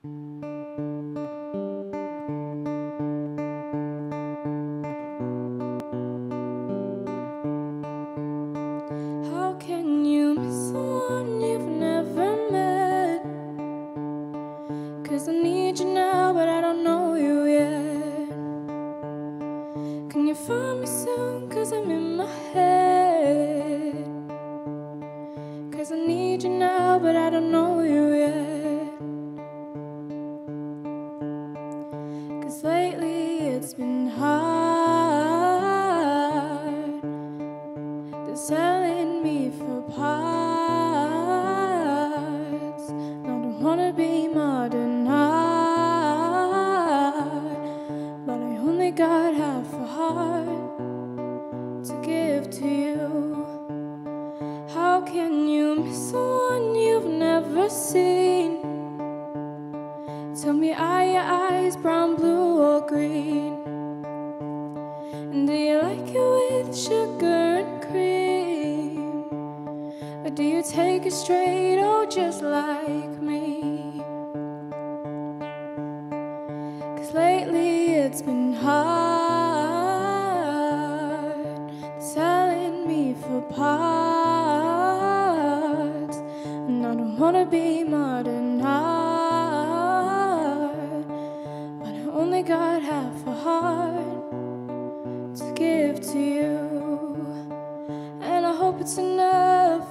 How can you miss someone you've never met? 'Cause I need you now, but I don't know you yet. Can you find me soon? 'Cause I'm in my head. 'Cause I need you now, but I don't know you yet. 'Cause lately it's been hard, they're selling me for parts. And I don't wanna be modern art, but I only got half a heart to give to you. How can you miss someone you've never seen? Tell me, are your eyes brown, blue, or green? And do you like it with sugar and cream? Or do you take it straight, or just like me? 'Cause lately it's been hard, selling me for parts. And I don't wanna be modern art, but I only got half a heart to give to you. And I hope it's enough.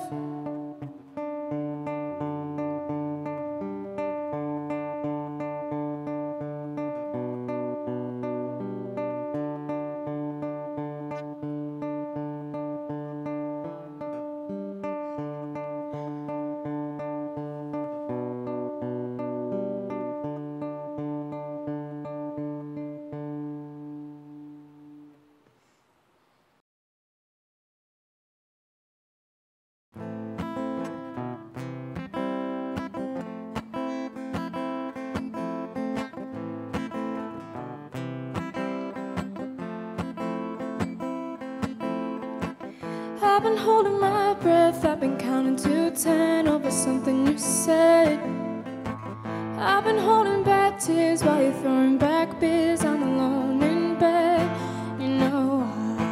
I've been holding my breath, I've been counting to 10 over something you said. I've been holding back tears while you're throwing back beers. I'm alone in bed. You know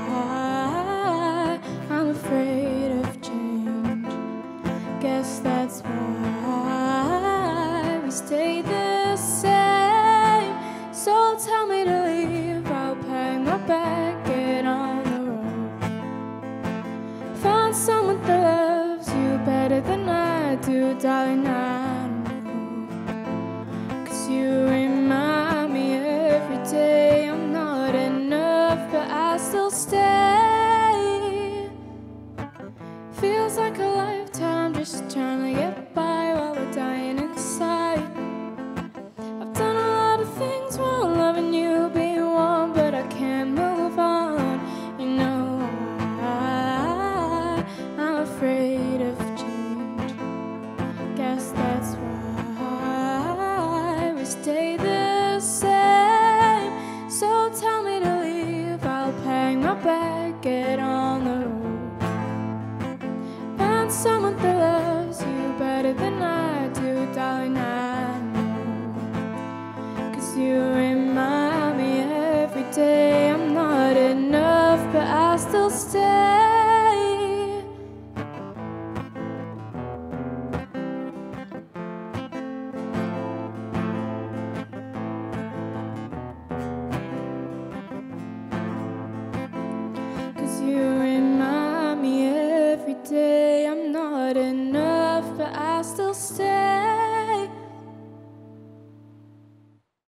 I'm afraid of change. Guess that's why we stay the same. So tell me to leave, I'll pack my bag, get on the road. Find someone that loves you better than I do, darling, I know. 'Cause you